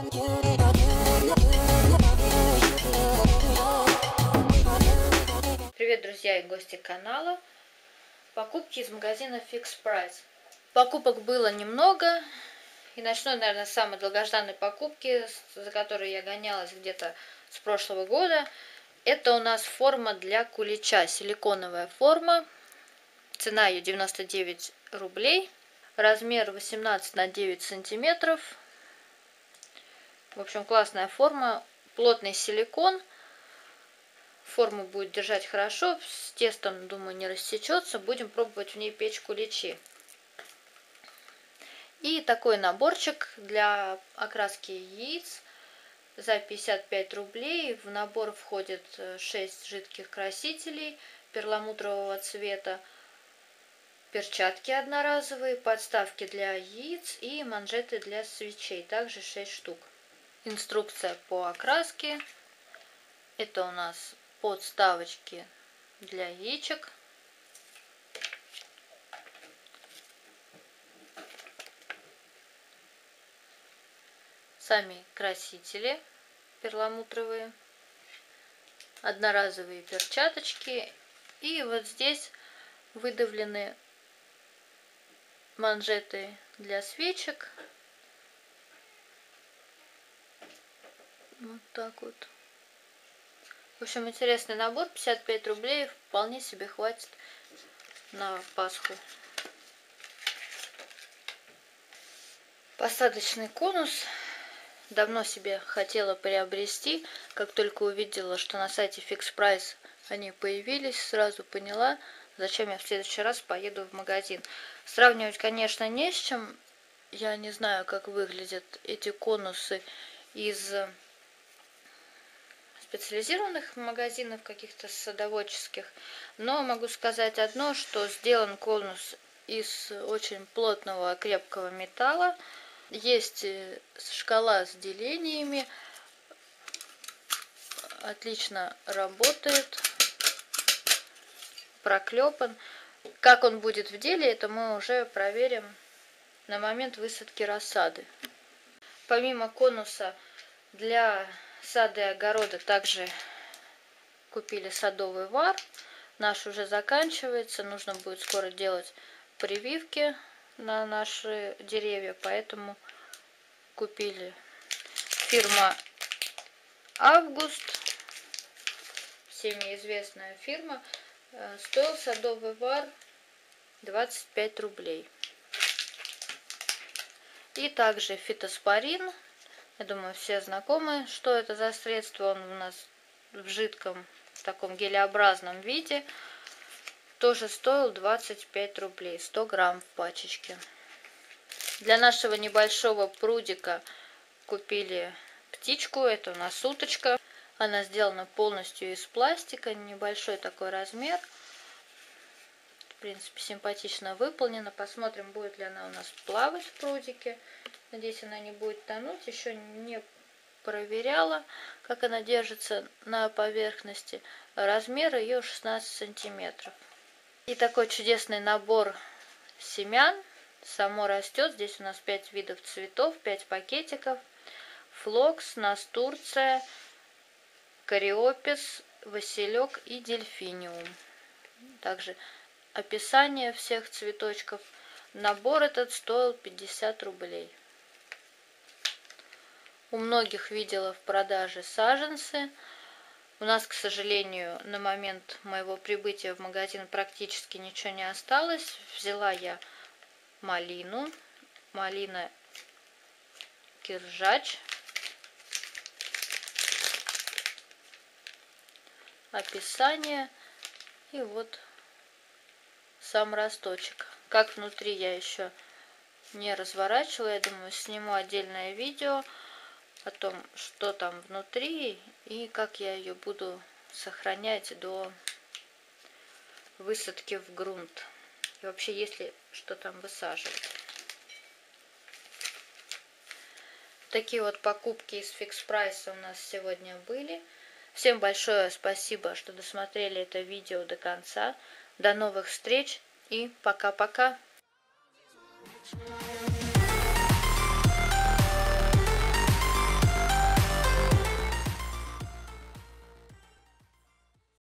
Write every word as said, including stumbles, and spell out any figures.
Привет, друзья и гости канала. Покупки из магазина Fix Price. Покупок было немного. И начну, наверное, с самой долгожданной покупки, за которой я гонялась где-то с прошлого года. Это у нас форма для кулича. Силиконовая форма. Цена ее девяносто девять рублей. Размер восемнадцать на девять сантиметров. В общем, классная форма. Плотный силикон. Форму будет держать хорошо. С тестом, думаю, не рассечется. Будем пробовать в ней печь куличи. И такой наборчик для окраски яиц за пятьдесят пять рублей. В набор входит шесть жидких красителей перламутрового цвета, перчатки одноразовые, подставки для яиц и манжеты для свечей, также шесть штук. Инструкция по окраске. Это у нас подставочки для яичек. Сами красители перламутровые, одноразовые перчаточки, и вот здесь выдавлены манжеты для свечек. Вот так вот. В общем, интересный набор, пятьдесят пять рублей, вполне себе хватит на Пасху. Посадочный конус. Давно себе хотела приобрести, как только увидела, что на сайте Fix Price они появились, сразу поняла, зачем я в следующий раз поеду в магазин. Сравнивать, конечно, не с чем. Я не знаю, как выглядят эти конусы из специализированных магазинов, каких-то садоводческих. Но могу сказать одно, что сделан конус из очень плотного крепкого металла. Есть шкала с делениями, отлично работает, проклепан. Как он будет в деле, это мы уже проверим на момент высадки рассады. Помимо конуса для сада и огорода также купили садовый вар. Наш уже заканчивается, нужно будет скоро делать прививки на наши деревья, поэтому купили. Фирма Август, всеми известная фирма. Стоил садовый вар двадцать пять рублей. И также фитоспорин. Я думаю, все знакомы, что это за средство. Он у нас в жидком, в таком гелеобразном виде. Тоже стоил двадцать пять рублей, сто грамм в пачечке. Для нашего небольшого прудика купили птичку, это у нас уточка. Она сделана полностью из пластика, небольшой такой размер. В принципе, симпатично выполнена. Посмотрим, будет ли она у нас плавать в прудике. Надеюсь, она не будет тонуть. Еще не проверяла, как она держится на поверхности. Размер ее шестнадцать сантиметров. И такой чудесный набор семян. Само растет. Здесь у нас пять видов цветов, пять пакетиков. Флокс, настурция, кориопис, василек и дельфиниум. Также описание всех цветочков. Набор этот стоил пятьдесят рублей. У многих видела в продаже саженцы. У нас, к сожалению, на момент моего прибытия в магазин практически ничего не осталось. Взяла я малину, малина киржач, описание и вот сам росточек. Как внутри я еще не разворачивала, я думаю, сниму отдельное видео о том, что там внутри и как я ее буду сохранять до высадки в грунт. И вообще, если что там высаживать. Такие вот покупки из Fix Price у нас сегодня были. Всем большое спасибо, что досмотрели это видео до конца. До новых встреч и пока-пока.